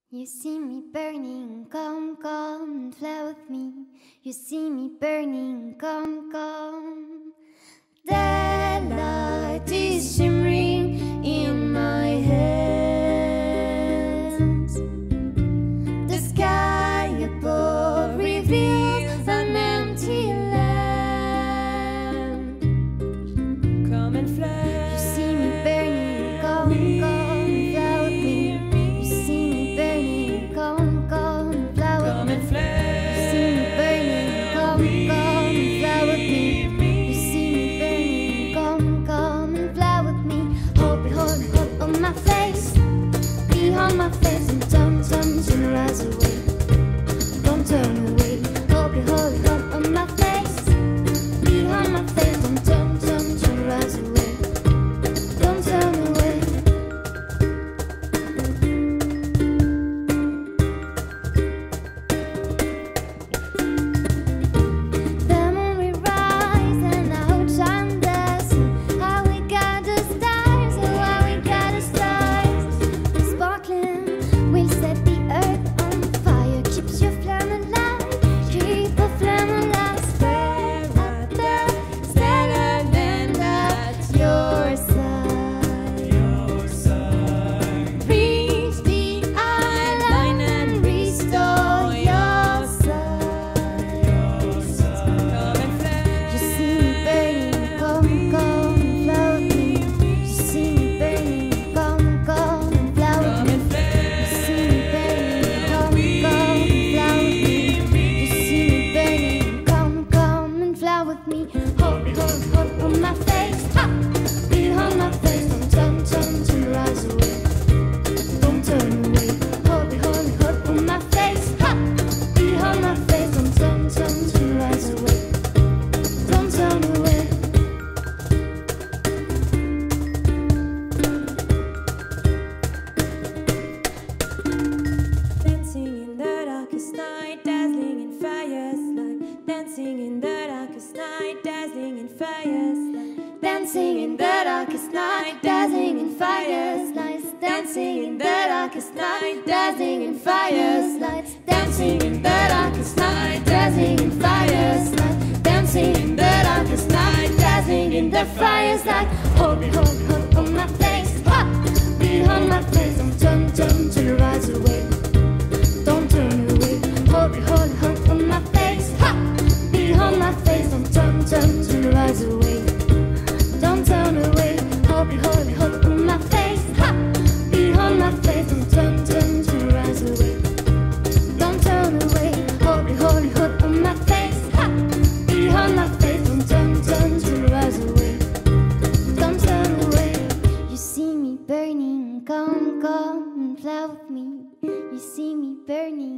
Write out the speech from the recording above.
You see me burning, come, come and fly with me. You see me burning, come, come. The light is shimmering in my hands. The sky above reveals an empty land. Come and fly. You see me burning, come, come and fly with me. You see me burning, come, come and fly with Come me. and fly. You see me burning, come, come and fly with me. You see me burning, come, come and fly with me. Hold me, hold me, hold on my face. Behind my face and turn, turn, turn, rise away. Don't turn away. Hold me, hold on my face. Behind my face and turn, turn, turn, rise away. Don't turn away. The moon will rise and outshine the sun. How we got the stars, oh how we got the stars. Sparkling will set the earth on fire. Keeps your flame alive, keep the flame alive. Stare at the stellar land at your side. Reach the island and restore your sight. Come and fly. You see me burning, come, come and fly with me. You see me burning, come, come and fly with Come me. and fly. You see me burning, come, come and fly with me. You see me burning, come, come and fly with me. Hold, hold, hold on my face, ha! Behind my face, don't turn, turn, turn, rise away. Don't turn away. Hold, hold, hold on my face, ha! Behind my face, don't turn, turn, turn, rise away. Don't turn away. Dancing in the darkest night, dazzling in fire's light. Dancing in the darkest night, dazzling in fire's light. Dancing in the darkest night, dazzling in fire's lights. Dancing in the darkest night, dazzling in fire's lights. Dancing in the darkest night, dazzling in fire's lights. Dancing in the darkest night, dazzling in the fire's light. Hold me, hold, hold on my face, ha! Behind my face, don't turn, turn, turn, rise away. Don't turn away. Hold me, hold, hold on my face, ha! Behind my face, don't turn, turn, turn, rise away. Don't turn away. Hold me, hold on my face, ha! Behind my face, don't turn, turn, turn, rise away. Don't turn away. Hold me, hold on my face, ha! Behind my face, don't turn, turn, turn, rise away. Don't turn away. You see me burning, come, come and fly with me. You see me burning.